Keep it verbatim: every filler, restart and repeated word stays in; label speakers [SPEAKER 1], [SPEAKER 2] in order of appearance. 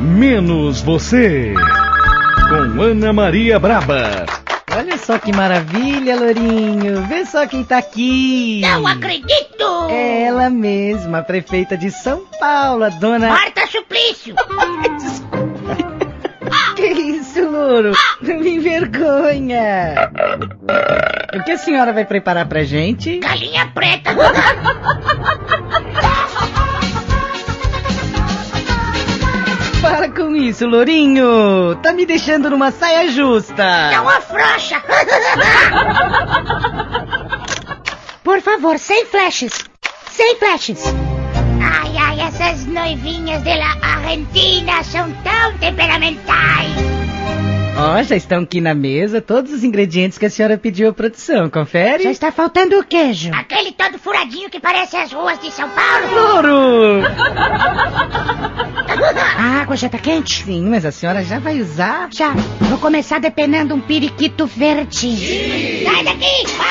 [SPEAKER 1] Menos Você, com Ana Maria Braba.
[SPEAKER 2] Olha só que maravilha, Lourinho. Vê só quem tá aqui.
[SPEAKER 3] Não acredito!
[SPEAKER 2] É ela mesma, a prefeita de São Paulo, a dona...
[SPEAKER 3] Marta Suplício!
[SPEAKER 2] Que isso, Louro? Não me envergonha. O que a senhora vai preparar pra gente?
[SPEAKER 3] Galinha preta!
[SPEAKER 2] Para com isso, Lourinho. Tá me deixando numa saia justa.
[SPEAKER 3] Não afrouxa!
[SPEAKER 4] Por favor, sem flashes. Sem flashes.
[SPEAKER 3] Ai, ai, essas noivinhas de la Argentina são tão temperamentais.
[SPEAKER 2] Ó, oh, já estão aqui na mesa todos os ingredientes que a senhora pediu à produção. Confere?
[SPEAKER 4] Já está faltando o queijo.
[SPEAKER 3] Aquele todo furadinho que parece as ruas de São Paulo.
[SPEAKER 2] Louro!
[SPEAKER 4] A água já tá quente?
[SPEAKER 2] Sim, mas a senhora já vai usar?
[SPEAKER 4] Já. Vou começar depenando um periquito verde.
[SPEAKER 3] Sai daqui!